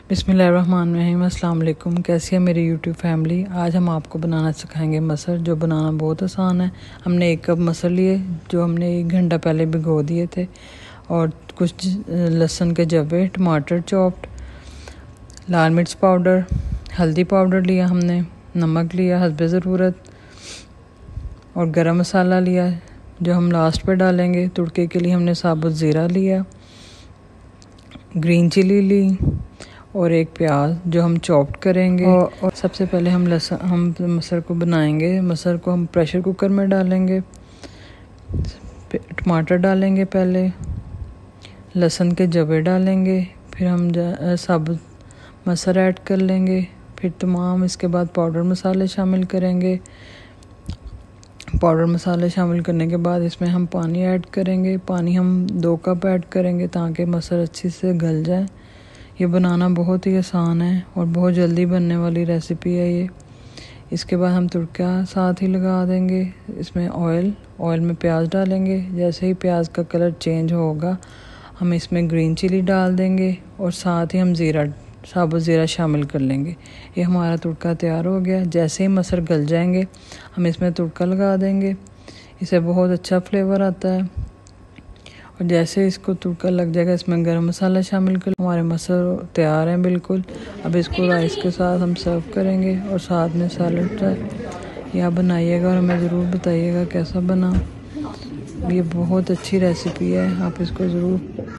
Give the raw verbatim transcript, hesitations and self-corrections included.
बिस्मिल्लाहिर्रहमानिर्रहीम। अस्सलाम वालेकुम। कैसी है मेरी यूट्यूब फैमिली। आज हम आपको बनाना सिखाएंगे मसर, जो बनाना बहुत आसान है। हमने एक कप मसर लिए जो हमने एक घंटा पहले भिगो दिए थे, और कुछ लहसुन के जवे, टमाटर चॉप्ड, लाल मिर्च पाउडर, हल्दी पाउडर लिया हमने, नमक लिया हस्बे ज़रूरत, और गरम मसाला लिया जो हम लास्ट पे डालेंगे। तुड़के के लिए हमने साबुत ज़ीरा लिया, ग्रीन चिली ली, और एक प्याज जो हम चॉप्ड करेंगे। और, और सबसे पहले हम लहसुन हम मसर को बनाएंगे। मसर को हम प्रेशर कुकर में डालेंगे, टमाटर डालेंगे, पहले लहसुन के जवे डालेंगे, फिर हम साबुत मसर ऐड कर लेंगे, फिर तमाम इसके बाद पाउडर मसाले शामिल करेंगे। पाउडर मसाले शामिल करने के बाद इसमें हम पानी ऐड करेंगे। पानी हम दो कप ऐड करेंगे ताकि मसर अच्छी से गल जाए। ये बनाना बहुत ही आसान है और बहुत जल्दी बनने वाली रेसिपी है ये। इसके बाद हम तुड़का साथ ही लगा देंगे। इसमें ऑयल ऑयल में प्याज डालेंगे। जैसे ही प्याज का कलर चेंज होगा हम इसमें ग्रीन चिली डाल देंगे, और साथ ही हम ज़ीरा साबुत ज़ीरा शामिल कर लेंगे। ये हमारा तुड़का तैयार हो गया। जैसे ही मसर गल जाएंगे हम इसमें तुड़का लगा देंगे। इससे बहुत अच्छा फ्लेवर आता है। और जैसे इसको तुड़का लग जाएगा इसमें गरम मसाला शामिल कर। हमारे मसर तैयार हैं बिल्कुल। अब इसको राइस के साथ हम सर्व करेंगे, और साथ में सैलड है। यह बनाइएगा और हमें ज़रूर बताइएगा कैसा बना। ये बहुत अच्छी रेसिपी है, आप इसको ज़रूर